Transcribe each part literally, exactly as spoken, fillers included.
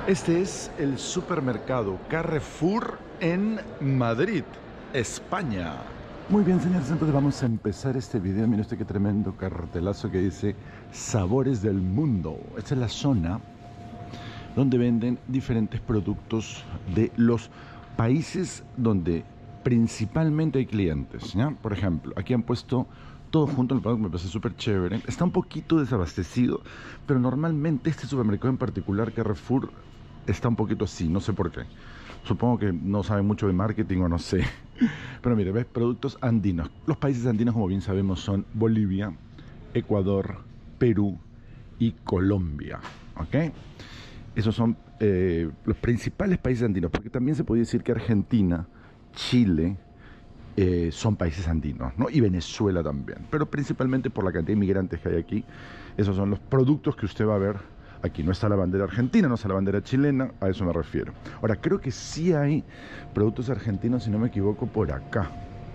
Este es el supermercado Carrefour en Madrid, España. Muy bien, señores, entonces vamos a empezar este video. Mire usted qué tremendo cartelazo que dice Sabores del Mundo. Esta es la zona donde venden diferentes productos de los países donde principalmente hay clientes, ¿ya? Por ejemplo, aquí han puesto todo junto en el producto, me parece súper chévere. Está un poquito desabastecido, pero normalmente este supermercado en particular, Carrefour, está un poquito así, no sé por qué. Supongo que no saben mucho de marketing o no sé. Pero mire, ves, productos andinos. Los países andinos, como bien sabemos, son Bolivia, Ecuador, Perú y Colombia, ¿ok? Esos son eh, los principales países andinos, porque también se puede decir que Argentina, Chile, eh, son países andinos, ¿no? Y Venezuela también, pero principalmente por la cantidad de inmigrantes que hay aquí. Esos son los productos que usted va a ver aquí. No está la bandera argentina, no está la bandera chilena, a eso me refiero. Ahora, creo que sí hay productos argentinos, si no me equivoco, por acá.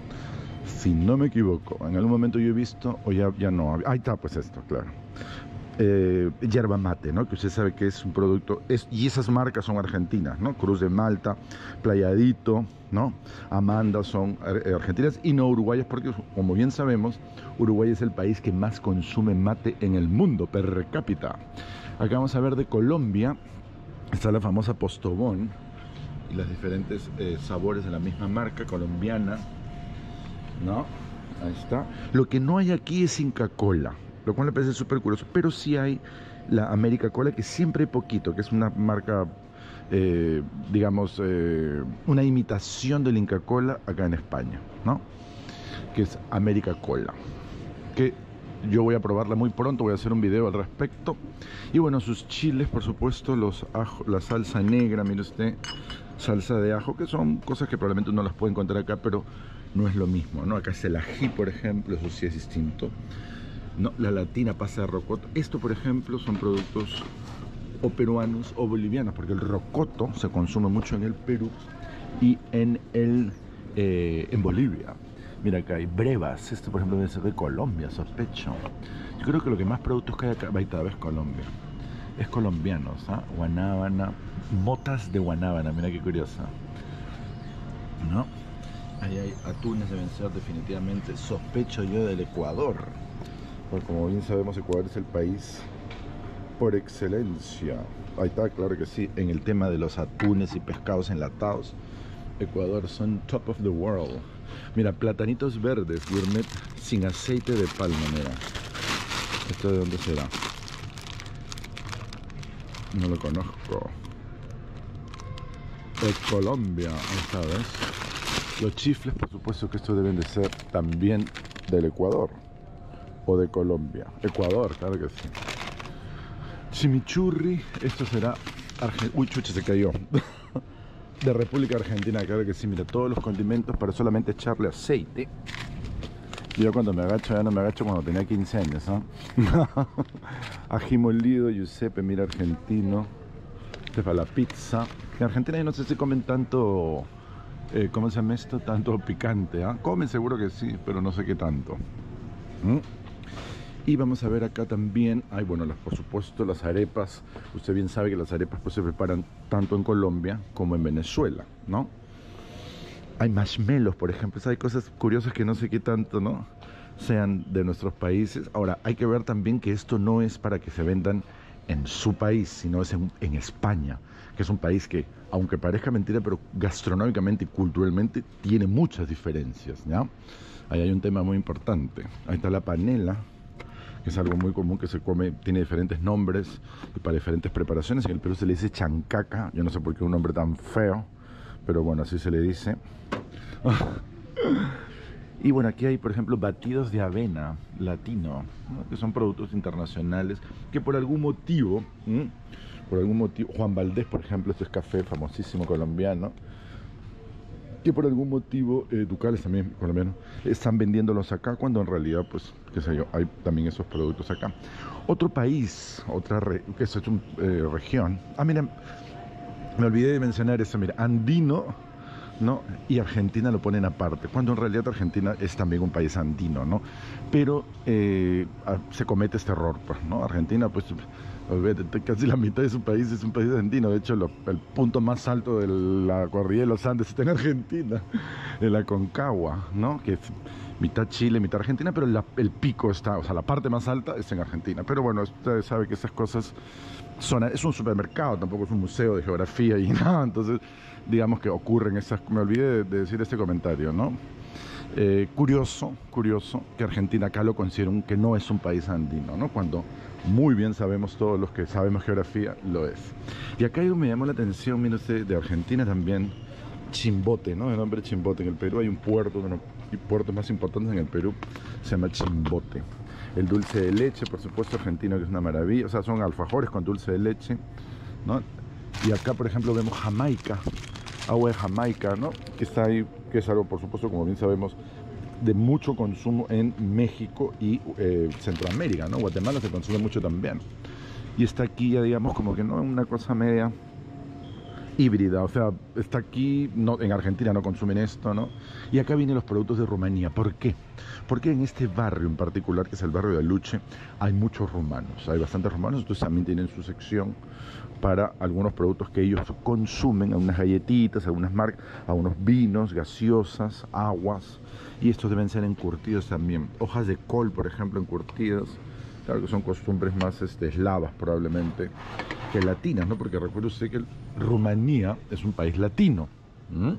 Si no me equivoco, en algún momento yo he visto, o ya, ya no, ahí está pues esto, claro. Eh, yerba mate, ¿no? Que usted sabe que es un producto, es, y esas marcas son argentinas, ¿no? Cruz de Malta, Playadito, ¿no? Amanda son eh, argentinas y no uruguayas, porque como bien sabemos, Uruguay es el país que más consume mate en el mundo per cápita. Acá vamos a ver de Colombia, está la famosa Postobón y los diferentes eh, sabores de la misma marca colombiana, ¿no? Ahí está. Lo que no hay aquí es Inca Kola, lo cual me parece súper curioso, pero sí hay la América Cola, que siempre hay poquito, que es una marca, eh, digamos, eh, una imitación del Inca Kola acá en España, ¿no? Que es América Cola, que yo voy a probarla muy pronto, voy a hacer un video al respecto. Y bueno, sus chiles, por supuesto, los ajo, la salsa negra, mire usted, salsa de ajo, que son cosas que probablemente uno las puede encontrar acá, pero no es lo mismo, ¿no? Acá es el ají, por ejemplo, eso sí es distinto. No, la latina pasa de rocoto. Esto, por ejemplo, son productos o peruanos o bolivianos, porque el rocoto se consume mucho en el Perú y en, el, eh, en Bolivia. Mira, acá hay brevas. Esto, por ejemplo, debe ser de Colombia, sospecho. Yo creo que lo que más productos que hay acá, ahí es Colombia. Es colombiano, ¿sabes? Guanábana, motas de guanábana, mira qué curiosa, ¿no? Ahí hay atunes, deben ser definitivamente, sospecho yo, del Ecuador. Porque como bien sabemos, Ecuador es el país por excelencia. Ahí está, claro que sí, en el tema de los atunes y pescados enlatados, Ecuador son top of the world. Mira, platanitos verdes, gourmet sin aceite de palma, mira. ¿Esto de dónde será? No lo conozco. De Colombia, ahí sabes. Los chifles, por supuesto que estos deben de ser también del Ecuador. O de Colombia. Ecuador, claro que sí. Chimichurri, esto será Argen... Uy, chucha, se cayó. De República Argentina, claro que sí. Mira, todos los condimentos para solamente echarle aceite. Yo cuando me agacho, ya no me agacho cuando tenía quince años, ¿no? Ají molido, Giuseppe, mira, argentino. Este para la pizza. En Argentina yo no sé si comen tanto, eh, ¿cómo se llama esto? Tanto picante, ¿ah? ¿eh? Comen seguro que sí, pero no sé qué tanto. ¿Mm? Y vamos a ver acá también, hay bueno, las, por supuesto las arepas. Usted bien sabe que las arepas pues se preparan tanto en Colombia como en Venezuela, ¿no? Hay marshmallows, por ejemplo. Hay cosas curiosas que no sé qué tanto, ¿no?, sean de nuestros países. Ahora, hay que ver también que esto no es para que se vendan en su país, sino es en, en España, que es un país que, aunque parezca mentira, pero gastronómicamente y culturalmente tiene muchas diferencias, ¿ya? Ahí hay un tema muy importante. Ahí está la panela, que es algo muy común que se come, tiene diferentes nombres y para diferentes preparaciones. En el Perú se le dice chancaca, yo no sé por qué es un nombre tan feo, pero bueno, así se le dice. Y bueno, aquí hay, por ejemplo, batidos de avena latino, ¿no?, que son productos internacionales que por algún motivo, ¿m? por algún motivo, Juan Valdés, por ejemplo, este es café famosísimo colombiano, que por algún motivo, eh, Ducales también colombiano, están vendiéndolos acá, cuando en realidad, pues, qué sé yo, hay también esos productos acá. Otro país, otra, re, que es una eh, región, ah, miren, me olvidé de mencionar eso, mira, andino, ¿no? Y Argentina lo ponen aparte, cuando en realidad Argentina es también un país andino, ¿no? Pero eh, se comete este error, pues, ¿no? Argentina, pues, Olvídate, casi la mitad de su país es un país argentino. De hecho, lo, el punto más alto de la cordillera de los Andes está en Argentina, en la Concagua, ¿no? Que es mitad Chile, mitad Argentina, pero la, el pico está, o sea, la parte más alta está en Argentina. Pero bueno, usted sabe que esas cosas son, es un supermercado, tampoco es un museo de geografía y nada. Entonces, digamos que ocurren esas, me olvidé de, de decir este comentario, ¿no? Eh, curioso, curioso que Argentina acá lo consideren que no es un país andino, ¿no? Cuando muy bien sabemos, todos los que sabemos geografía, lo es. Y acá algo me llamó la atención, mire usted, de Argentina también, Chimbote, ¿no? El nombre Chimbote. En el Perú hay un puerto, uno de los puertos más importantes en el Perú, se llama Chimbote. El dulce de leche, por supuesto, argentino, que es una maravilla. O sea, son alfajores con dulce de leche, ¿no? Y acá, por ejemplo, vemos Jamaica, agua de Jamaica, ¿no? Que está ahí, que es algo, por supuesto, como bien sabemos, de mucho consumo en México y eh, Centroamérica, ¿no? Guatemala se consume mucho también. Y está aquí ya, digamos, como que no una cosa media híbrida, o sea, está aquí, no, en Argentina no consumen esto, ¿no? Y acá vienen los productos de Rumanía. ¿Por qué? Porque en este barrio en particular, que es el barrio de Aluche, hay muchos rumanos, hay bastantes rumanos, entonces también tienen su sección para algunos productos que ellos consumen, algunas galletitas, algunas marcas, algunos vinos, gaseosas, aguas, y estos deben ser encurtidos también. Hojas de col, por ejemplo, encurtidas, claro que son costumbres más este, eslavas probablemente, que latinas, ¿no? Porque recuerde usted que Rumanía es un país latino. ¿Mm?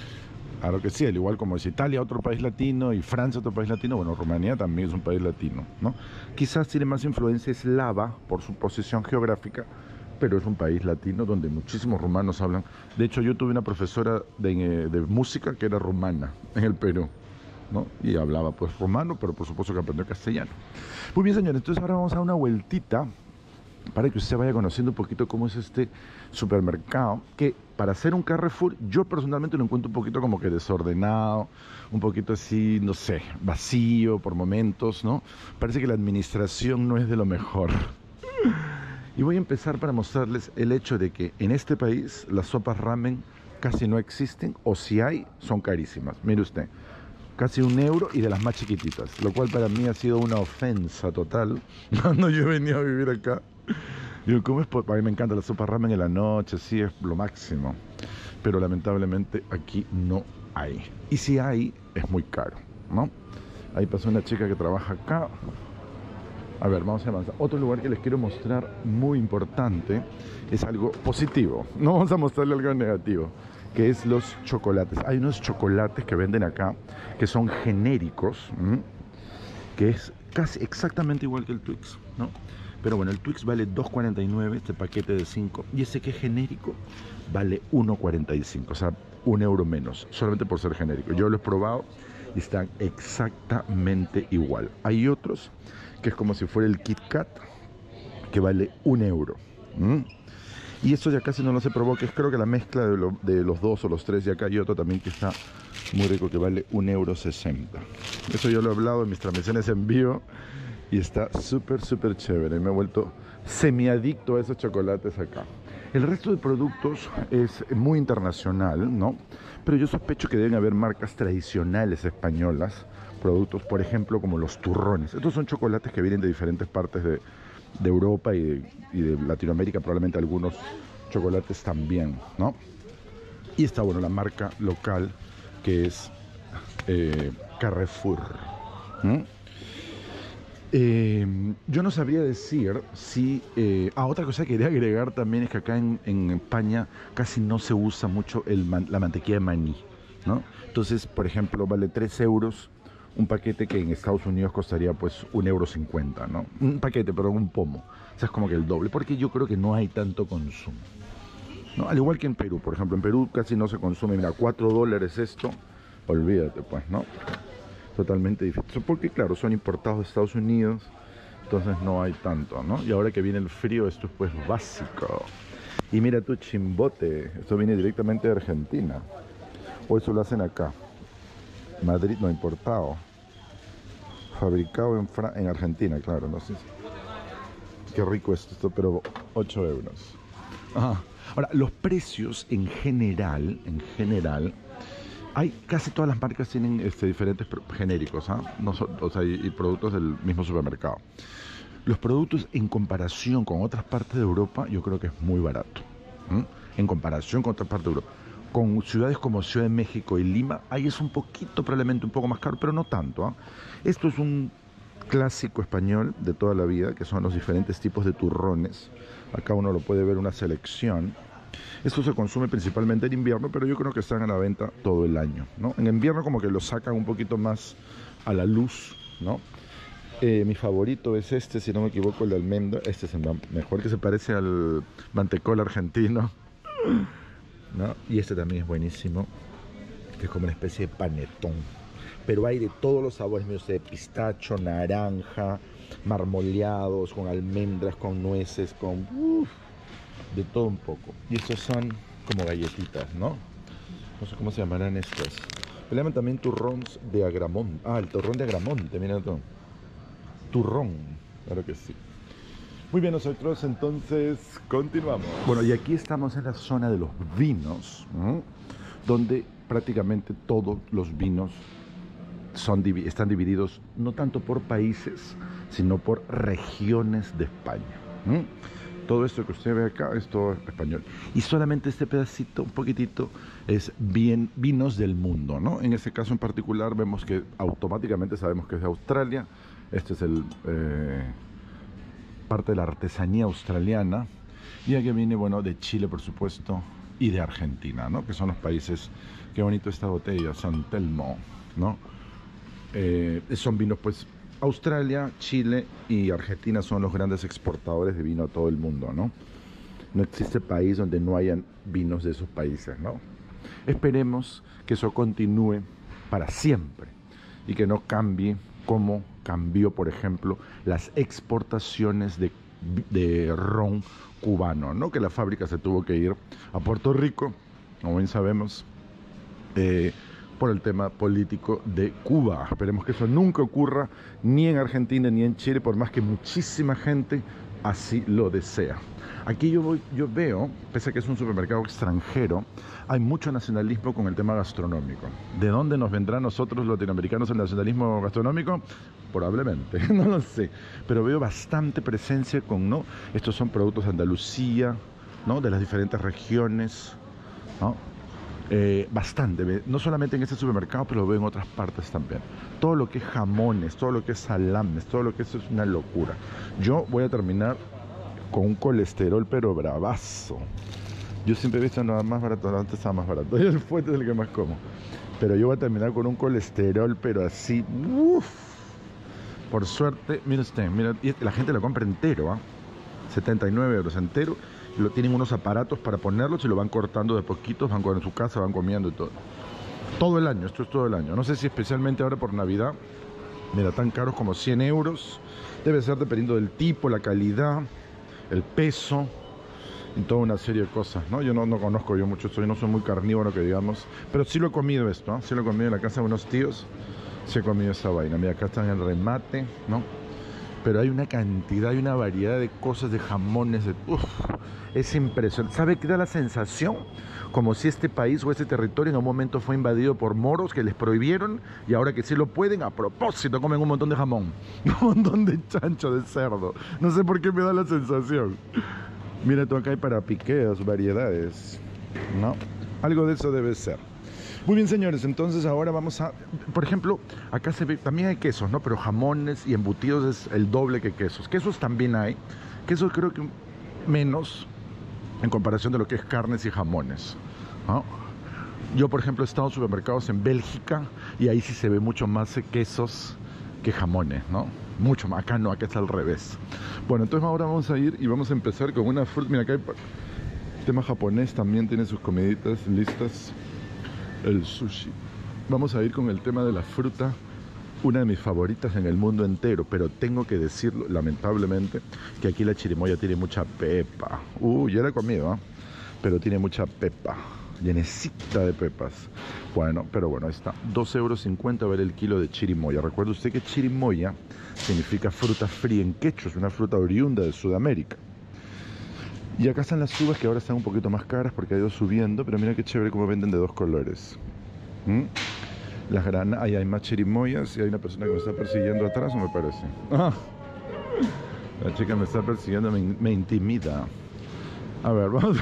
Claro que sí, al igual como es Italia otro país latino y Francia otro país latino, bueno, Rumanía también es un país latino, ¿no? Quizás tiene más influencia eslava por su posición geográfica, pero es un país latino donde muchísimos rumanos hablan. De hecho, yo tuve una profesora de, de música que era rumana en el Perú, ¿no? Y hablaba pues rumano, pero por supuesto que aprendió castellano. Muy bien, señores, entonces ahora vamos a dar una vueltita para que usted vaya conociendo un poquito cómo es este supermercado, que para hacer un Carrefour yo personalmente lo encuentro un poquito como que desordenado, un poquito así, no sé, vacío por momentos, ¿no? Parece que la administración no es de lo mejor. Y voy a empezar para mostrarles el hecho de que en este país las sopas ramen casi no existen, o si hay, son carísimas. Mire usted, casi un euro y de las más chiquititas, lo cual para mí ha sido una ofensa total cuando yo venía a vivir acá. Digo, ¿cómo es? A mí me encanta la sopa ramen en la noche, sí, es lo máximo. Pero lamentablemente aquí no hay. Y si hay, es muy caro, ¿no? Ahí pasó una chica que trabaja acá. A ver, vamos a avanzar. Otro lugar que les quiero mostrar muy importante es algo positivo. No vamos a mostrarle algo negativo, que es los chocolates. Hay unos chocolates que venden acá que son genéricos, ¿m? Que es casi exactamente igual que el Twix, ¿no? Pero bueno, el Twix vale dos cuarenta y nueve, este paquete de cinco, y ese que es genérico vale uno cuarenta y cinco, o sea, un euro menos, solamente por ser genérico. Yo lo he probado y están exactamente igual. Hay otros que es como si fuera el Kit Kat, que vale un euro. ¿Mm? Y esto ya casi no lo se probó, que es creo que la mezcla de, lo, de los dos o los tres, y acá hay otro también que está muy rico, que vale un euro sesenta. Eso yo lo he hablado en mis transmisiones en vivo y está súper, súper chévere. Me he vuelto semiadicto a esos chocolates acá. El resto de productos es muy internacional, ¿no? Pero yo sospecho que deben haber marcas tradicionales españolas, productos, por ejemplo, como los turrones. Estos son chocolates que vienen de diferentes partes de, de Europa y de, y de Latinoamérica, probablemente algunos chocolates también, ¿no? Y está, bueno, la marca local, que es eh, Carrefour. ¿Mm? Eh, yo no sabría decir si... Eh, ah, otra cosa que quería agregar también es que acá en, en España casi no se usa mucho el man, la mantequilla de maní, ¿no? Entonces, por ejemplo, vale tres euros un paquete que en Estados Unidos costaría pues un euro cincuenta, ¿no? Un paquete, pero un pomo. O sea, es como que el doble, porque yo creo que no hay tanto consumo, ¿no? Al igual que en Perú, por ejemplo, en Perú casi no se consume. Mira, cuatro dólares esto, olvídate pues, ¿no? Totalmente difícil, porque claro, son importados de Estados Unidos, entonces no hay tanto, ¿no? Y ahora que viene el frío, esto es pues básico. Y mira tu Chimbote, esto viene directamente de Argentina, o eso lo hacen acá. Madrid no, importado, fabricado en, Fra en Argentina, claro, no sé. Qué rico es esto, pero ocho euros. Ajá. Ahora, los precios en general, en general, hay casi todas las marcas tienen este, diferentes genéricos, ¿ah? No so, o sea, y, y productos del mismo supermercado. los productos en comparación con otras partes de Europa, yo creo que es muy barato. ¿Mm? En comparación con otras partes de Europa. Con ciudades como Ciudad de México y Lima, ahí es un poquito, probablemente un poco más caro, pero no tanto. ¿eh? Esto es un clásico español de toda la vida, que son los diferentes tipos de turrones. Acá uno lo puede ver, una selección. Esto se consume principalmente en invierno, pero yo creo que están a la venta todo el año, ¿no? En invierno como que lo sacan un poquito más a la luz, ¿no? Eh, mi favorito es este, si no me equivoco, el de almendra. Este es el mejor, que se parece al mantecol argentino, ¿no? Y este también es buenísimo, que es como una especie de panetón. Pero hay de todos los sabores, mire usted, pistacho, naranja, marmoleados, con almendras, con nueces, con... Uf, de todo un poco. Y estos son como galletitas, ¿no? No sé cómo se llamarán estas. Le llaman también turrons de Agramonte. Ah, el turrón de Agramonte, mira todo. Turrón, claro que sí. Muy bien, nosotros entonces continuamos. Bueno, y aquí estamos en la zona de los vinos, ¿no? Donde prácticamente todos los vinos son, están divididos no tanto por países, sino por regiones de España. ¿Mm? Todo esto que usted ve acá es todo español. Y solamente este pedacito, un poquitito, es bien vinos del mundo, ¿no? En este caso en particular vemos que automáticamente sabemos que es de Australia. Este es el eh, parte de la artesanía australiana. Y aquí viene, bueno, de Chile, por supuesto, y de Argentina, ¿no? Que son los países... Qué bonito esta botella, San Telmo, ¿no? Eh, son vinos, pues... Australia, Chile y Argentina son los grandes exportadores de vino a todo el mundo, ¿no? No existe país donde no hayan vinos de esos países, ¿no? Esperemos que eso continúe para siempre y que no cambie como cambió, por ejemplo, las exportaciones de, de ron cubano, ¿no? Que la fábrica se tuvo que ir a Puerto Rico, como bien sabemos, eh, por el tema político de Cuba. Esperemos que eso nunca ocurra ni en Argentina ni en Chile, por más que muchísima gente así lo desea. Aquí yo, voy, yo veo, pese a que es un supermercado extranjero, hay mucho nacionalismo con el tema gastronómico. ¿De dónde nos vendrá a nosotros los latinoamericanos el nacionalismo gastronómico? Probablemente, no lo sé. Pero veo bastante presencia con, ¿no? Estos son productos de Andalucía, ¿no? De las diferentes regiones, ¿no? Eh, bastante, no solamente en este supermercado, pero lo veo en otras partes también. Todo lo que es jamones, todo lo que es salames, todo lo que es, es una locura. Yo voy a terminar con un colesterol pero bravazo. Yo siempre he visto nada más barato, antes estaba más barato, y el fuerte es el que más como. Pero yo voy a terminar con un colesterol pero así, uff. Por suerte, mire usted, mira, y la gente lo compra entero, ¿eh? setenta y nueve euros entero. Lo, tienen unos aparatos para ponerlos y lo van cortando de poquitos, van en su casa, van comiendo y todo. Todo el año, esto es todo el año. No sé si especialmente ahora por Navidad, mira, tan caros como cien euros. Debe ser dependiendo del tipo, la calidad, el peso y toda una serie de cosas, ¿no? Yo no, no conozco yo mucho esto, yo no soy muy carnívoro, que digamos, pero sí lo he comido esto, ¿eh? Sí lo he comido en la casa de unos tíos, sí he comido esa vaina. Mira, acá está en el remate, ¿no? Pero hay una cantidad, hay una variedad de cosas, de jamones, de... Uf, es impresionante. ¿Sabe qué da la sensación? Como si este país o este territorio en un momento fue invadido por moros que les prohibieron y ahora que sí lo pueden, a propósito comen un montón de jamón, un montón de chancho, de cerdo. No sé por qué me da la sensación. Mira, tú acá hay para piqueos, variedades, ¿no? Algo de eso debe ser. Muy bien, señores, entonces ahora vamos a... Por ejemplo, acá se ve, también hay quesos, ¿no? Pero jamones y embutidos es el doble que quesos. Quesos también hay. Quesos creo que menos en comparación de lo que es carnes y jamones, ¿no? Yo, por ejemplo, he estado en supermercados en Bélgica y ahí sí se ve mucho más quesos que jamones, ¿no? Mucho más. Acá no, acá está al revés. Bueno, entonces ahora vamos a ir y vamos a empezar con una fruta. Mira, acá hay... El tema japonés también tiene sus comiditas listas. El sushi. Vamos a ir con el tema de la fruta, una de mis favoritas en el mundo entero, pero tengo que decirlo, lamentablemente, que aquí la chirimoya tiene mucha pepa. Uh, ya la he comido, ¿eh? Pero tiene mucha pepa, llenecita de pepas. Bueno, pero bueno, ahí está, dos euros cincuenta vale el kilo de chirimoya. Recuerde usted que chirimoya significa fruta fría en quechua, es una fruta oriunda de Sudamérica. Y acá están las uvas que ahora están un poquito más caras porque ha ido subiendo, pero mira qué chévere cómo venden de dos colores. ¿Mm? Las granas, ahí hay más chirimoyas y hay una persona que me está persiguiendo atrás, me parece. Ah. La chica me está persiguiendo, me, me intimida. A ver, vamos.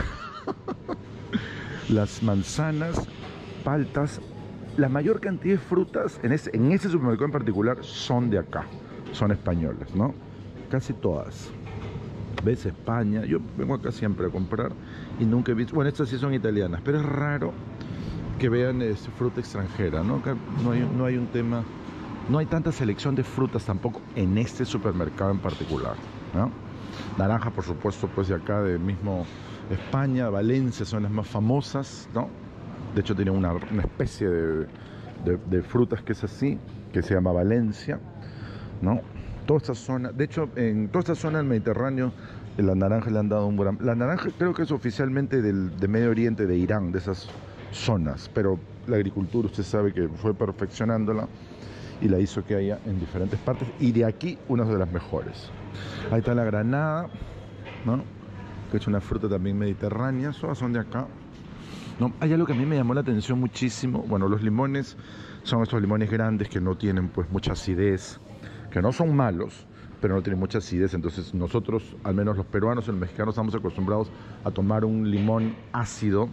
Las manzanas, paltas, la mayor cantidad de frutas en ese, en ese supermercado en particular son de acá, son españolas, ¿no? Casi todas. ¿Ves? España. Yo vengo acá siempre a comprar y nunca he visto. Bueno, estas sí son italianas, pero es raro que vean este, fruta extranjera, ¿no? Acá no hay, no hay un tema. No hay tanta selección de frutas tampoco en este supermercado en particular, ¿no? Naranja, por supuesto, pues de acá, del mismo España, Valencia son las más famosas, ¿no? De hecho, tiene una, una especie de, de, de frutas que es así, que se llama Valencia, ¿no? Toda esta zona, de hecho, en toda esta zona del Mediterráneo, la naranja le han dado un gran... La naranja creo que es oficialmente del de Medio Oriente, de Irán, de esas zonas, pero la agricultura, usted sabe que fue perfeccionándola y la hizo que haya en diferentes partes, y de aquí una de las mejores. Ahí está la granada, ¿no? Que es una fruta también mediterránea, todas son de acá. No, hay algo que a mí me llamó la atención muchísimo. Bueno, los limones son estos limones grandes que no tienen pues mucha acidez, que no son malos, pero no tienen mucha acidez. Entonces nosotros, al menos los peruanos y los mexicanos, estamos acostumbrados a tomar un limón ácido,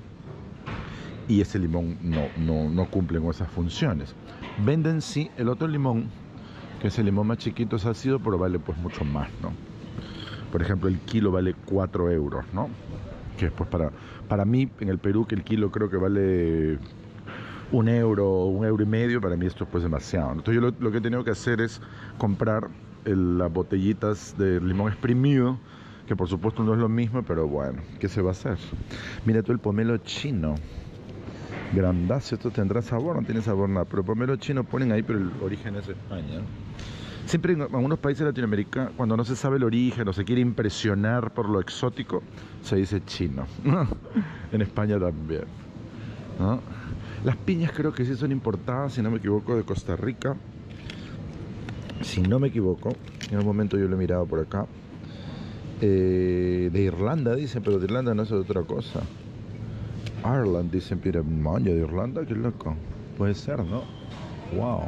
y ese limón no, no, no cumple con esas funciones. Venden sí el otro limón, que es el limón más chiquito, es ácido, pero vale pues mucho más, ¿no? Por ejemplo, el kilo vale cuatro euros, ¿no? Que pues para, para mí, en el Perú, que el kilo creo que vale un euro, un euro y medio, para mí esto es pues demasiado. Entonces yo lo, lo que he tenido que hacer es comprar el, las botellitas de limón exprimido, que por supuesto no es lo mismo, pero bueno, ¿qué se va a hacer? Mira tú el pomelo chino. Grandazo, esto tendrá sabor, no tiene sabor nada, pero pomelo chino ponen ahí, pero el origen es España. Siempre en algunos países de Latinoamérica, cuando no se sabe el origen o se quiere impresionar por lo exótico, se dice chino. En España también, ¿no? Las piñas creo que sí son importadas, si no me equivoco, de Costa Rica. Si no me equivoco, en un momento yo lo he mirado por acá. Eh, de Irlanda dicen, pero de Irlanda no es otra cosa. Ireland dicen, pero maña de Irlanda, qué loco. Puede ser, ¿no? Wow.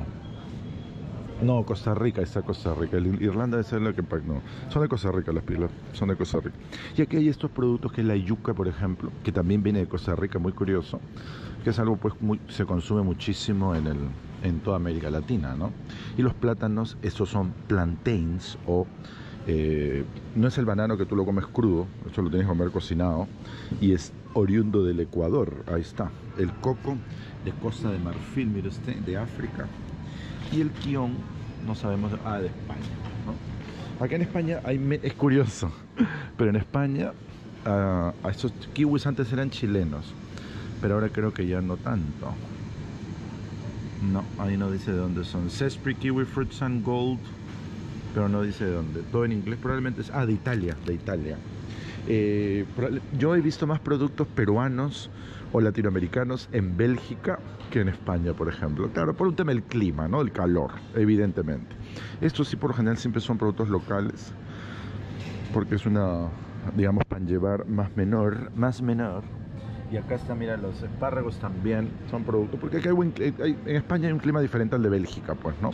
No, Costa Rica, está Costa Rica. El Irlanda debe ser la que... No, son de Costa Rica las pilas, son de Costa Rica. Y aquí hay estos productos que es la yuca, por ejemplo, que también viene de Costa Rica, muy curioso, que es algo pues muy, se consume muchísimo en, el, en toda América Latina, ¿no? Y los plátanos, estos son plantains o... Eh, no es el banano que tú lo comes crudo, esto lo tienes que comer cocinado, y es oriundo del Ecuador. Ahí está, el coco de Costa de Marfil, mire usted, de África, y el quión, no sabemos, ah, de España, ¿no? Acá en España hay, es curioso, pero en España uh, estos kiwis antes eran chilenos, pero ahora creo que ya no tanto. No, ahí no dice de dónde son. Sespri, Kiwi Fruits and Gold, pero no dice de dónde. Todo en inglés, probablemente es... Ah, de Italia, de Italia. Eh, yo he visto más productos peruanos o latinoamericanos en Bélgica que en España, por ejemplo. Claro, por un tema del clima, ¿no? El calor, evidentemente. Estos sí, por lo general, siempre son productos locales, porque es una, digamos, para llevar más menor, más menor. Y acá está, mira, los espárragos también son productos, porque acá hay, buen, hay, en España hay un clima diferente al de Bélgica, pues, ¿no?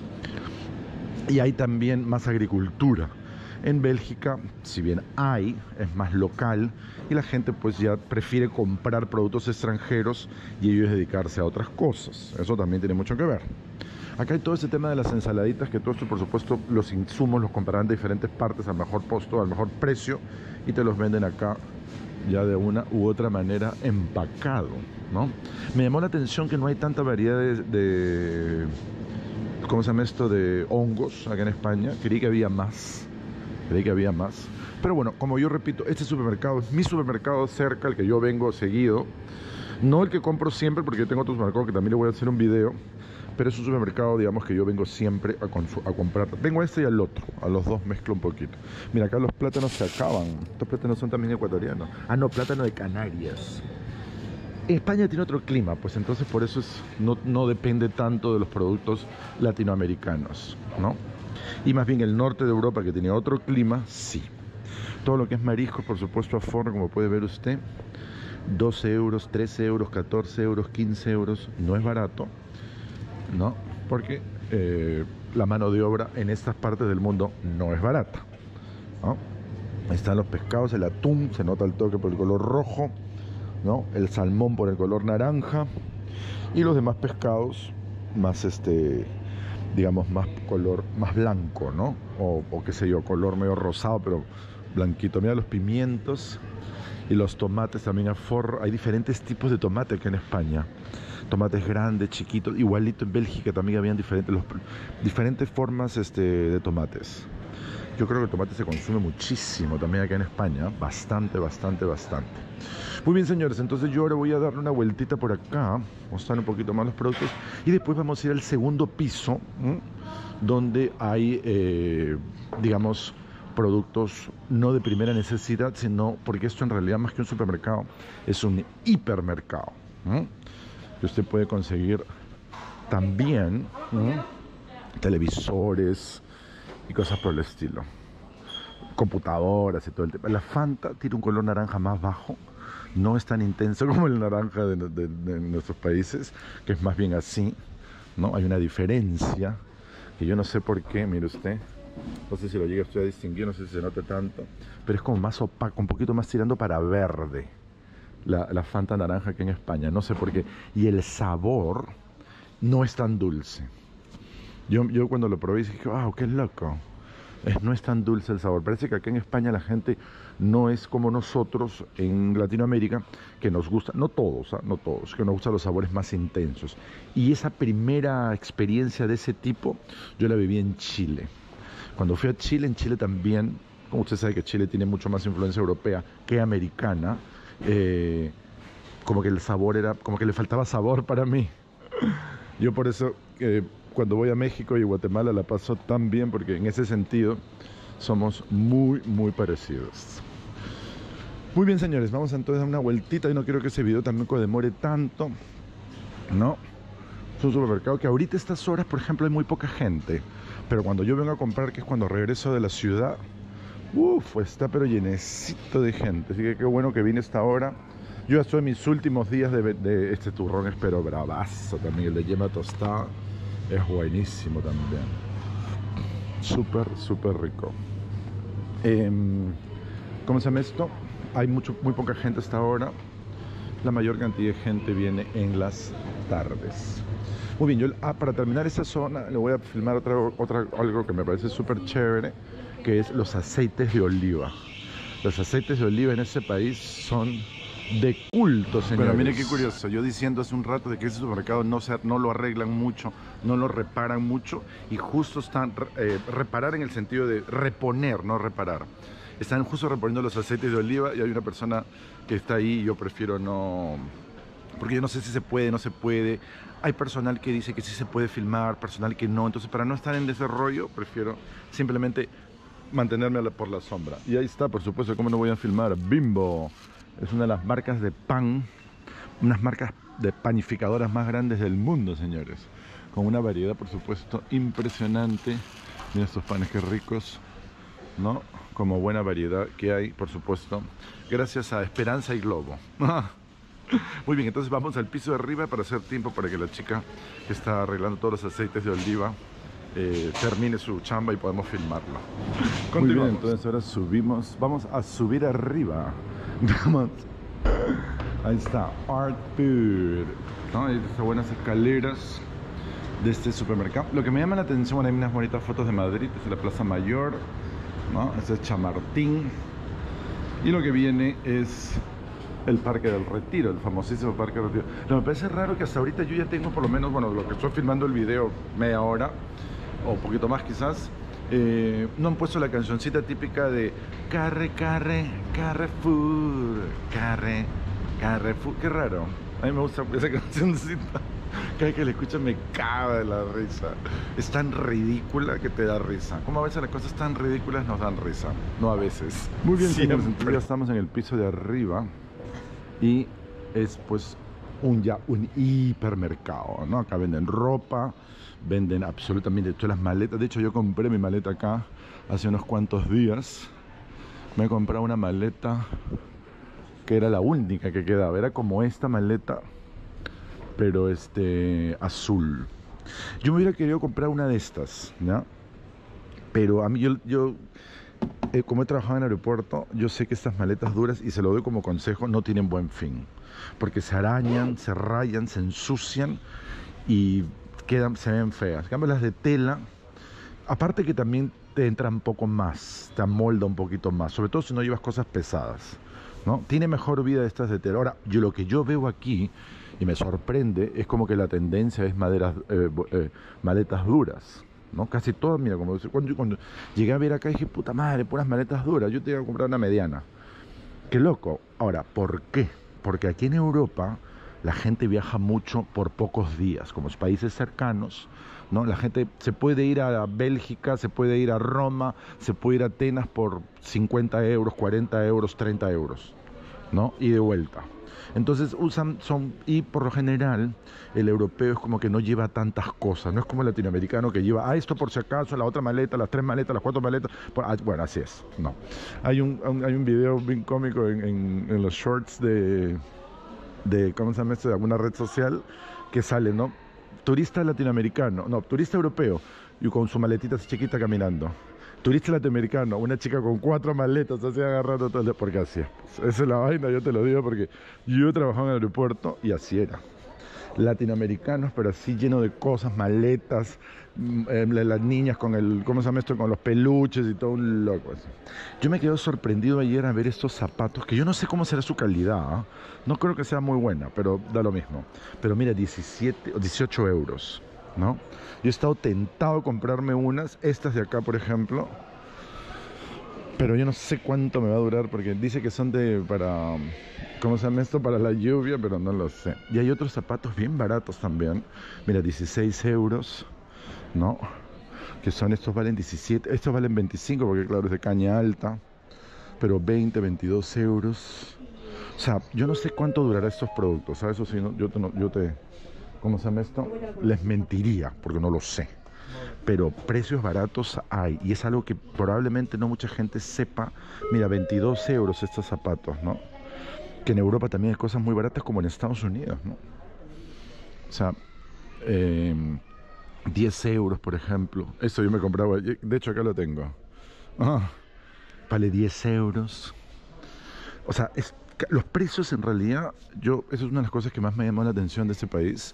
Y hay también más agricultura. En Bélgica, si bien hay, es más local, y la gente pues ya prefiere comprar productos extranjeros y ellos dedicarse a otras cosas. Eso también tiene mucho que ver. Acá hay todo ese tema de las ensaladitas, que todo esto, por supuesto, los insumos los comprarán de diferentes partes al mejor costo, al mejor precio, y te los venden acá ya de una u otra manera empacado, ¿no? Me llamó la atención que no hay tanta variedad de... de ¿cómo se llama esto? De hongos acá en España. Creí que había más. Creí que había más. Pero bueno, como yo repito, este supermercado es mi supermercado cerca, el que yo vengo seguido. No el que compro siempre, porque yo tengo otro supermercado que también le voy a hacer un video. Pero es un supermercado, digamos, que yo vengo siempre a, a comprar. Vengo a este y al otro. A los dos mezclo un poquito. Mira, acá los plátanos se acaban. Estos plátanos son también ecuatorianos. Ah, no, plátano de Canarias. España tiene otro clima, pues entonces por eso es, no, no depende tanto de los productos latinoamericanos, ¿no? Y más bien el norte de Europa, que tiene otro clima, sí. Todo lo que es marisco, por supuesto, a forno, como puede ver usted, doce euros, trece euros, catorce euros, quince euros, no es barato, ¿no? Porque eh, la mano de obra en estas partes del mundo no es barata, ¿no? Ahí están los pescados, el atún, se nota el toque por el color rojo, ¿no? El salmón por el color naranja y los demás pescados más este, digamos, más color, más blanco, ¿no? O, o qué sé yo, color medio rosado, pero blanquito. Mira los pimientos y los tomates también a forro. Hay diferentes tipos de tomate aquí en España. Tomates grandes, chiquitos, igualito en Bélgica también habían diferentes, los, diferentes formas este, de tomates. Yo creo que el tomate se consume muchísimo también acá en España, bastante, bastante, bastante. Muy bien, señores, entonces yo ahora voy a darle una vueltita por acá, mostrar un poquito más los productos y después vamos a ir al segundo piso, ¿m? Donde hay, eh, digamos, productos no de primera necesidad, sino porque esto en realidad más que un supermercado es un hipermercado, ¿m? Que usted puede conseguir también ¿m? televisores y cosas por el estilo, computadoras y todo el tema. La Fanta tiene un color naranja más bajo, no es tan intenso como el naranja de, de, de nuestros países, que es más bien así, ¿no? Hay una diferencia que yo no sé por qué, mire usted, no sé si lo llega usted a distinguir, no sé si se nota tanto, pero es como más opaco, un poquito más tirando para verde, la, la Fanta naranja aquí en España, no sé por qué, y el sabor no es tan dulce. Yo, yo cuando lo probé dije, wow, qué loco. Es, no es tan dulce el sabor. Parece que acá en España la gente no es como nosotros en Latinoamérica, que nos gusta, no todos, ¿eh? no todos, que nos gustan los sabores más intensos. Y esa primera experiencia de ese tipo, yo la viví en Chile. Cuando fui a Chile, en Chile también, como usted sabe que Chile tiene mucho más influencia europea que americana, eh, como que el sabor era, como que le faltaba sabor para mí. Yo por eso... Eh, cuando voy a México y Guatemala la paso tan bien, porque en ese sentido somos muy, muy parecidos. Muy bien, señores, vamos entonces a dar una vueltita y no quiero que ese video tampoco demore tanto, ¿no? Es un supermercado que ahorita a estas horas, por ejemplo, hay muy poca gente, pero cuando yo vengo a comprar, que es cuando regreso de la ciudad, uff, está pero llenecito de gente, así que qué bueno que vine a esta hora. Yo ya estoy en mis últimos días de, de este turrón, espero bravazo también, el de yema tostada. Es buenísimo también. Súper, súper rico. Eh, ¿Cómo se llama esto? Hay mucho, muy poca gente hasta ahora. La mayor cantidad de gente viene en las tardes. Muy bien, yo ah, para terminar esta zona le voy a filmar otra, otra, algo que me parece súper chévere, que es los aceites de oliva. Los aceites de oliva en este país son de culto, señores. Pero mire qué curioso, yo diciendo hace un rato de que ese supermercado no, se, no lo arreglan mucho, no lo reparan mucho, y justo están, eh, reparar en el sentido de reponer, no reparar. Están justo reponiendo los aceites de oliva y hay una persona que está ahí y yo prefiero no... Porque yo no sé si se puede, no se puede. Hay personal que dice que sí se puede filmar, personal que no. Entonces, para no estar en ese rollo, prefiero simplemente mantenerme por la sombra. Y ahí está, por supuesto, ¿cómo no voy a filmar? Bimbo. Es una de las marcas de pan, unas marcas de panificadoras más grandes del mundo, señores. Con una variedad, por supuesto, impresionante. Mira estos panes, qué ricos, ¿no? Como buena variedad que hay, por supuesto, gracias a Esperanza y Globo. Muy bien, entonces vamos al piso de arriba para hacer tiempo para que la chica que está arreglando todos los aceites de oliva eh, termine su chamba y podamos filmarlo. Muy bien, entonces ahora subimos, vamos a subir arriba. Vamos. Ahí está, Art Food, ¿no? Hay estas buenas escaleras de este supermercado. Lo que me llama la atención, bueno, hay unas bonitas fotos de Madrid, es la Plaza Mayor, ¿no? Este es Chamartín. Y lo que viene es el Parque del Retiro, el famosísimo Parque del Retiro. No, me parece raro que hasta ahorita yo ya tengo por lo menos, bueno, lo que estoy filmando el video, media hora, o un poquito más quizás, eh, no han puesto la cancioncita típica de Carre, Carre, Carrefour, Carre, Carrefour. Qué raro, a mí me gusta esa cancioncita. Cada vez que la escucho me caga de la risa. Es tan ridícula que te da risa. Como a veces las cosas tan ridículas nos dan risa. No a veces. Muy bien, señores, entonces ya estamos en el piso de arriba. Y es pues un ya un hipermercado, ¿no? Acá venden ropa, venden absolutamente todas las maletas. De hecho, yo compré mi maleta acá hace unos cuantos días. Me he comprado una maleta que era la única que quedaba. Era como esta maleta, pero este azul. Yo me hubiera querido comprar una de estas, ¿ya? Pero a mí yo, yo eh, como he trabajado en el aeropuerto, yo sé que estas maletas duras, y se lo doy como consejo, no tienen buen fin. Porque se arañan, se rayan, se ensucian y quedan, se ven feas. En cambio las de tela, aparte que también te entra un poco más, te amolda un poquito más, sobre todo si no llevas cosas pesadas, ¿no? Tiene mejor vida estas de tela. Ahora, yo lo que yo veo aquí, y me sorprende, es como que la tendencia es maderas, eh, eh, maletas duras, ¿no? Casi todas, mira, como cuando, cuando llegué a ver acá dije, puta madre, puras maletas duras, yo te iba a comprar una mediana. Qué loco. Ahora, ¿por qué? Porque aquí en Europa la gente viaja mucho por pocos días, como los países cercanos, ¿no? La gente se puede ir a Bélgica, se puede ir a Roma, se puede ir a Atenas por cincuenta euros, cuarenta euros, treinta euros, ¿no? Y de vuelta. Entonces usan, son, y por lo general el europeo es como que no lleva tantas cosas, no es como el latinoamericano que lleva, ah, esto por si acaso, la otra maleta, las tres maletas, las cuatro maletas, ah, bueno, así es, no. Hay un, un, hay un video bien cómico en, en, en los shorts de, de, ¿cómo se llama esto? De alguna red social que sale, ¿no? Turista latinoamericano, no, turista europeo, y con su maletita así chiquita caminando. Turista latinoamericano, una chica con cuatro maletas así agarrando todo el día, porque así es. Esa es la vaina, yo te lo digo porque yo he trabajado en el aeropuerto y así era. Latinoamericanos, pero así lleno de cosas, maletas, eh, las niñas con el, ¿cómo se llama esto? Con los peluches y todo un loco así. Yo me quedé sorprendido ayer a ver estos zapatos, que yo no sé cómo será su calidad, ¿eh? No creo que sea muy buena, pero da lo mismo. Pero mira, diecisiete o dieciocho euros, ¿no? Yo he estado tentado a comprarme unas, estas de acá, por ejemplo, pero yo no sé cuánto me va a durar, porque dice que son de, para, ¿cómo se llama esto? Para la lluvia, pero no lo sé. Y hay otros zapatos bien baratos también, mira, dieciséis euros, ¿no? Que son, estos valen diecisiete, estos valen veinticinco, porque claro, es de caña alta, pero veinte, veintidós euros. O sea, yo no sé cuánto durará estos productos, ¿sabes? Eso sí, no, yo, te, no, yo te, ¿cómo se llama esto? Les mentiría, porque no lo sé. Pero precios baratos hay, y es algo que probablemente no mucha gente sepa. Mira, veintidós euros estos zapatos, ¿no? Que en Europa también hay cosas muy baratas, como en Estados Unidos, ¿no? O sea, eh, diez euros, por ejemplo. Esto yo me compraba, de hecho acá lo tengo. Ah, vale diez euros. O sea, es, los precios en realidad, yo, eso es una de las cosas que más me llamó la atención de este país.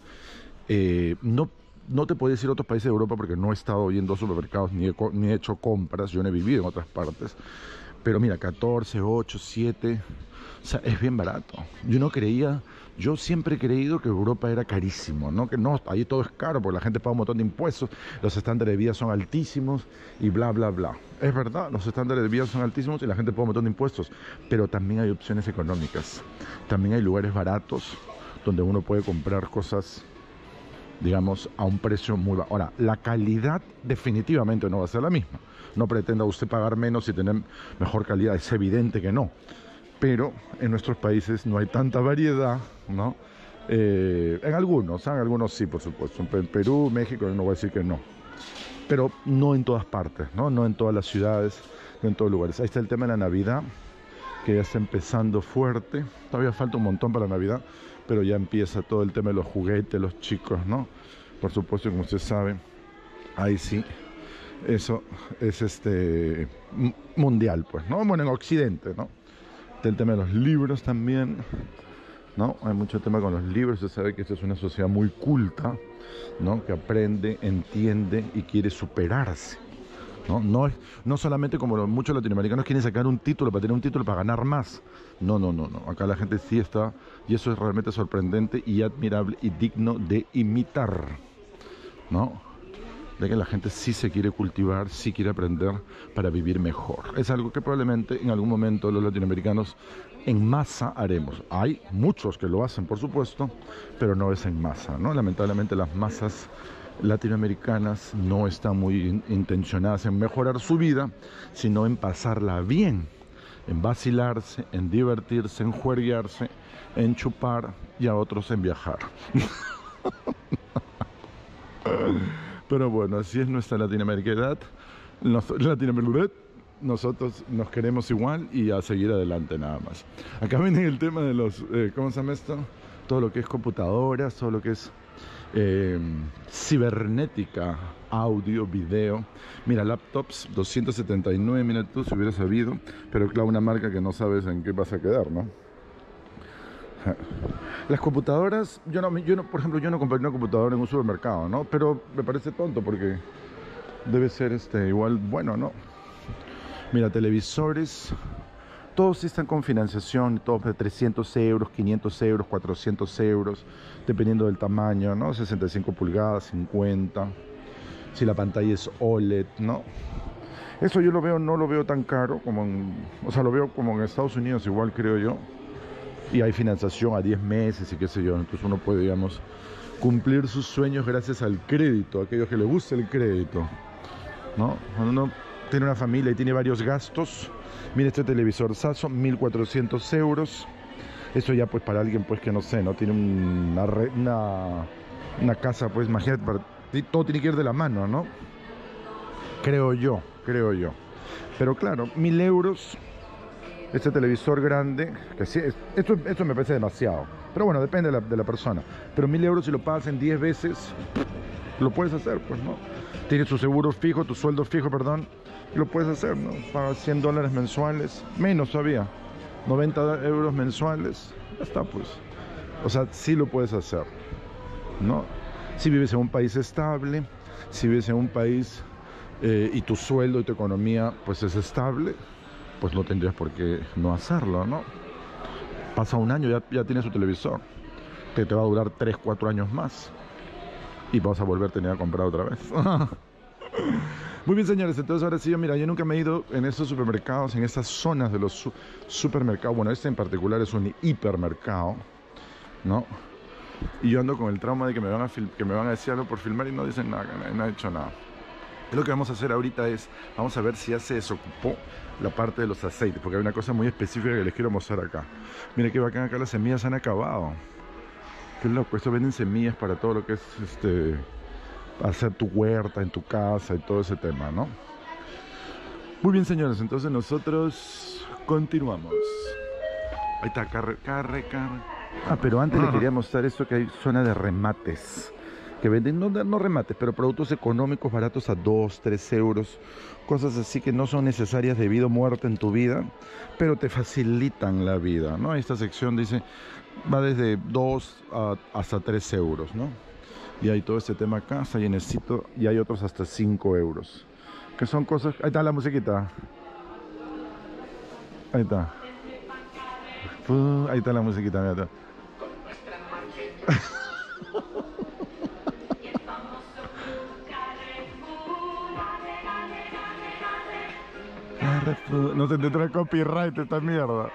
Eh, no, no te puedo decir otros países de Europa porque no he estado yendo a supermercados ni he, ni he hecho compras, yo no he vivido en otras partes. Pero mira, catorce, ocho, siete, o sea, es bien barato. Yo no creía, yo siempre he creído que Europa era carísimo, ¿no? Que no, ahí todo es caro porque la gente paga un montón de impuestos, los estándares de vida son altísimos y bla, bla, bla. Es verdad, los estándares de vida son altísimos y la gente paga un montón de impuestos, pero también hay opciones económicas. También hay lugares baratos donde uno puede comprar cosas, digamos, a un precio muy bajo. Ahora, la calidad definitivamente no va a ser la misma. No pretenda usted pagar menos y tener mejor calidad, es evidente que no. Pero en nuestros países no hay tanta variedad, ¿no? Eh, en algunos, en algunos sí, por supuesto. En Perú, México, no voy a decir que no. Pero no en todas partes, ¿no? No en todas las ciudades, no en todos lugares. Ahí está el tema de la Navidad, que ya está empezando fuerte. Todavía falta un montón para Navidad, pero ya empieza todo el tema de los juguetes, los chicos, ¿no? Por supuesto, como usted sabe, ahí sí, eso es este mundial, pues, ¿no? Bueno, en Occidente, ¿no? Está el tema de los libros también, ¿no? Hay mucho tema con los libros. Usted sabe que esta es una sociedad muy culta, ¿no? Que aprende, entiende y quiere superarse. ¿No? No, no solamente como los, muchos latinoamericanos quieren sacar un título para tener un título para ganar más. No, no, no, no. Acá la gente sí está, y eso es realmente sorprendente y admirable y digno de imitar, ¿no? De que la gente sí se quiere cultivar, sí quiere aprender para vivir mejor. Es algo que probablemente en algún momento los latinoamericanos en masa haremos. Hay muchos que lo hacen, por supuesto, pero no es en masa, ¿no? Lamentablemente las masas latinoamericanas no están muy intencionadas en mejorar su vida, sino en pasarla bien, en vacilarse, en divertirse, en juerguearse, en chupar, y a otros en viajar. Pero bueno, así es nuestra latinoamericanidad. Nos, latinoamericanidad. Nosotros nos queremos igual y a seguir adelante nada más. Acá viene el tema de los, eh, ¿cómo se llama esto? todo lo que es computadoras, todo lo que es eh, cibernética, audio, video. Mira, laptops, doscientos setenta y nueve, mira tú, si hubiera sabido, pero claro, una marca que no sabes en qué vas a quedar, ¿no? Las computadoras, yo no, yo no, por ejemplo, yo no compraría una computadora en un supermercado, ¿no? Pero me parece tonto porque debe ser este, igual bueno, ¿no? Mira, televisores, todos sí están con financiación, todos de trescientos euros, quinientos euros, cuatrocientos euros, dependiendo del tamaño, ¿no? sesenta y cinco pulgadas, cincuenta, si la pantalla es O L E D, ¿no? Eso yo lo veo, no lo veo tan caro como en, o sea, lo veo como en Estados Unidos igual, creo yo. Y hay financiación a diez meses y qué sé yo, entonces uno puede, digamos, cumplir sus sueños gracias al crédito, a aquellos que le gusta el crédito, ¿no? Cuando uno tiene una familia y tiene varios gastos, mira este televisor Sasso, mil cuatrocientos euros, eso ya pues para alguien pues que no sé, ¿no? Tiene una, una, una casa, pues imagínate, para, todo tiene que ir de la mano, ¿no? Creo yo, creo yo. Pero claro, mil euros... Este televisor grande, que sí, esto, esto me parece demasiado. Pero bueno, depende de la, de la persona. Pero mil euros si lo pagas en diez veces, lo puedes hacer, pues, ¿no? Tienes tu seguro fijo, tu sueldo fijo, perdón, y lo puedes hacer, ¿no? Pagas cien dólares mensuales, menos todavía, noventa euros mensuales, ya está, pues. O sea, sí lo puedes hacer, ¿no? Si vives en un país estable, si vives en un país eh, y tu sueldo y tu economía, pues es estable, pues no tendrías por qué no hacerlo, ¿no? Pasa un año, ya, ya tienes tu televisor, que te va a durar tres, cuatro años más. Y vas a volver a tener a comprar otra vez. Muy bien, señores, entonces ahora sí, yo, mira, yo nunca me he ido en estos supermercados, en estas zonas de los su supermercados. Bueno, este en particular es un hipermercado, ¿no? Y yo ando con el trauma de que me van a, que me van a decir algo por filmar y no dicen nada, no ha hecho nada. Y lo que vamos a hacer ahorita es, vamos a ver si ya se desocupó la parte de los aceites, porque hay una cosa muy específica que les quiero mostrar acá. Miren qué bacán, acá las semillas se han acabado. Qué loco, esto venden semillas para todo lo que es este hacer tu huerta en tu casa y todo ese tema, ¿no? Muy bien, señores, entonces nosotros continuamos. Ahí está, carre, carre, carre. Ah, pero antes les quería mostrar esto, que hay zona de remates. Que venden, no, no remates, pero productos económicos baratos a dos, tres euros. Cosas así que no son necesarias de vida o muerte en tu vida, pero te facilitan la vida, ¿no? Esta sección dice, va desde dos a, hasta tres euros, ¿no? Y hay todo este tema acá, está llenecito, y hay otros hasta cinco euros. Que son cosas... Ahí está la musiquita. Ahí está. Ahí está la musiquita, mira. No se te trae copyright esta mierda.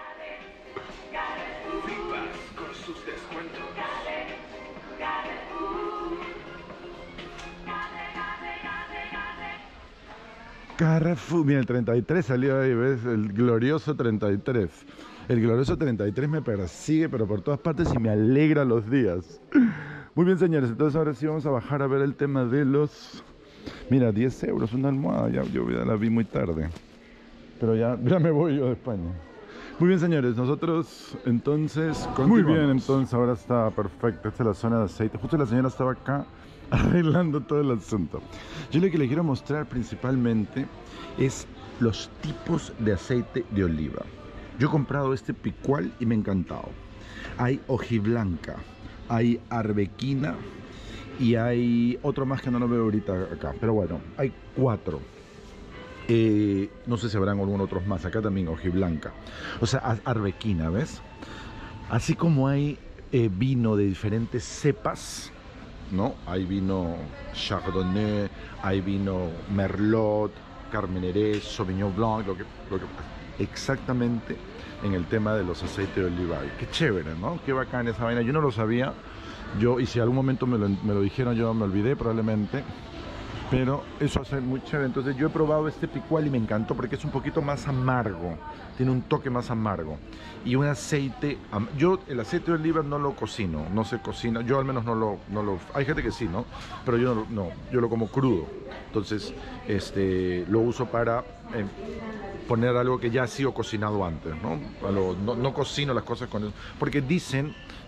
Carrefour, mira, el treinta y tres salió ahí, ¿ves? El glorioso treinta y tres. El glorioso treinta y tres me persigue, pero por todas partes, y me alegra los días. Muy bien, señores, entonces ahora sí vamos a bajar a ver el tema de los... Mira, diez euros, una almohada, ya yo ya la vi muy tarde. Pero ya, ya me voy yo de España. Muy bien, señores, nosotros entonces continuamos. Muy bien, entonces ahora está perfecto. Esta es la zona de aceite. Justo la señora estaba acá arreglando todo el asunto. Yo lo que les quiero mostrar principalmente es los tipos de aceite de oliva. Yo he comprado este Picual y me ha encantado. Hay hojiblanca, hay arbequina y hay otro más que no lo veo ahorita acá. Pero bueno, hay cuatro. Eh, no sé si habrán algún otros más. Acá también hojiblanca, o sea, arbequina, ¿ves? Así como hay eh, vino de diferentes cepas, ¿no? Hay vino Chardonnay, hay vino Merlot, Carmenere, Sauvignon Blanc, lo que, lo que exactamente en el tema de los aceites de oliva. Qué chévere, ¿no? Qué bacán esa vaina. Yo no lo sabía. Yo, y si algún momento me lo, me lo dijeron, yo me olvidé probablemente. Pero eso hace muy chévere. Entonces yo he probado este Picual y me encantó porque es un poquito más amargo. Tiene un toque más amargo. Y un aceite... Yo el aceite de oliva no lo cocino. No se cocina. Yo al menos no lo... No lo hay gente que sí, ¿no? Pero yo no, no. Yo lo como crudo. Entonces este, lo uso para eh, poner algo que ya ha sido cocinado antes, ¿no? No, no cocino las cosas con eso. Porque dicen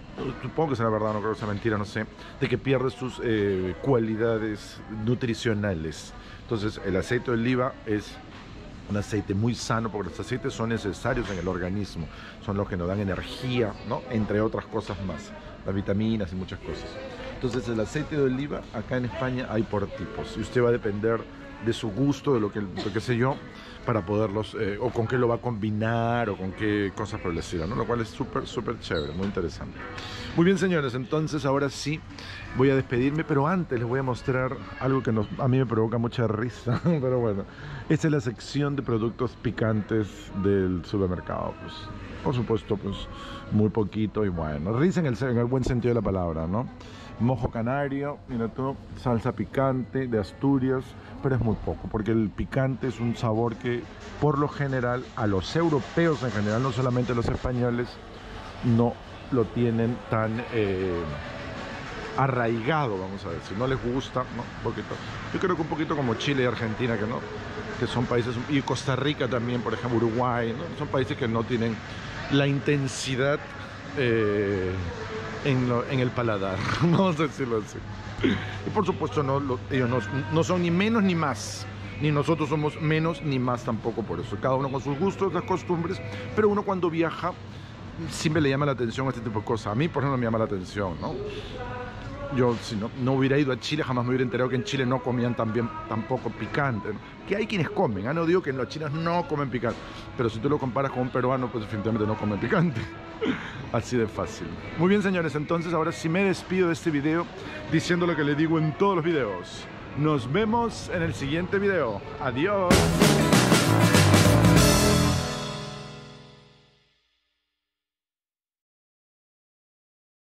supongo que será verdad, no creo que sea mentira, no sé, de que pierde sus eh, cualidades nutricionales. Entonces el aceite de oliva es un aceite muy sano porque los aceites son necesarios en el organismo, son los que nos dan energía, ¿no? Entre otras cosas más, las vitaminas y muchas cosas. Entonces el aceite de oliva acá en España hay por tipos y usted va a depender de su gusto, de lo que, lo que sé yo, para poderlos, eh, o con qué lo va a combinar, o con qué cosas por el estilo, ¿no? Lo cual es súper, súper chévere, muy interesante. Muy bien, señores, entonces ahora sí voy a despedirme, pero antes les voy a mostrar algo que nos, a mí me provoca mucha risa, pero bueno, esta es la sección de productos picantes del supermercado, pues, por supuesto, pues, muy poquito y bueno, risa en el, en el buen sentido de la palabra, ¿no? Mojo canario, mira tú, salsa picante de Asturias, pero es muy poco, porque el picante es un sabor que por lo general a los europeos en general, no solamente a los españoles, no lo tienen tan eh, arraigado, vamos a decir, no les gusta, ¿no? Un poquito. Yo creo que un poquito como Chile y Argentina, que no, que son países, y Costa Rica también, por ejemplo, Uruguay, ¿no? Son países que no tienen la intensidad eh, en, lo, en el paladar, vamos a decirlo así. Y por supuesto no, lo, ellos no, no son ni menos ni más, ni nosotros somos menos ni más tampoco por eso. Cada uno con sus gustos, las costumbres, pero uno cuando viaja siempre le llama la atención a este tipo de cosas. A mí, por ejemplo, me llama la atención, ¿no? Yo, si no, no hubiera ido a Chile, jamás me hubiera enterado que en Chile no comían también, tampoco picante, ¿no? Que hay quienes comen, ¿eh? No digo que los chinos no comen picante, pero si tú lo comparas con un peruano, pues definitivamente no comen picante. Así de fácil. Muy bien, señores, entonces ahora sí me despido de este video diciendo lo que le digo en todos los videos. Nos vemos en el siguiente video. Adiós.